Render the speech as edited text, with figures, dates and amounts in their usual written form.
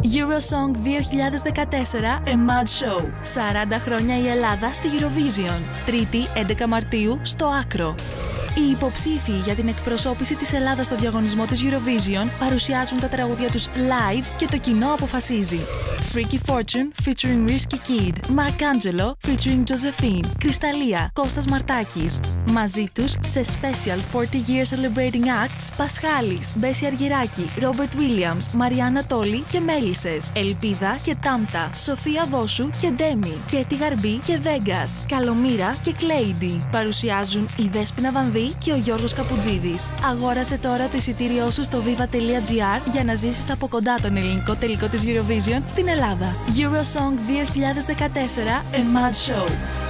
Eurosong 2014 A Mad Show. 40 χρόνια η Ελλάδα στη Eurovision. Τρίτη, 11 Μαρτίου, στο Άκρο. Οι υποψήφοι για την εκπροσώπηση της Ελλάδας στο διαγωνισμό της Eurovision παρουσιάζουν τα τραγούδια τους live και το κοινό αποφασίζει. Freaky Fortune featuring Risky Kid, Mark Angelo featuring Josephine, Κρυσταλλία, Κώστας Μαρτάκης. Μαζί τους σε special 40 Year Celebrating Acts, Πασχάλης, Μπέση Αργυράκη, Robert Williams, Μαριάννα Τόλη και Μέλισσες, Ελπίδα και Τάμτα, Σοφία Βόσου και Ντέμι, Κέτι Γαρμπή και Vegas, Καλομήρα και Κλέιντι. Παρουσιάζουν η Δέσποινα Βανδύ και ο Γιώργος Καπουτζίδης. Αγόρασε τώρα το εισιτήριό σου στο viva.gr για να ζήσεις από κοντά τον ελληνικό τελικό της Eurovision στην Ελλάδα. Eurosong 2014 A Mad Show.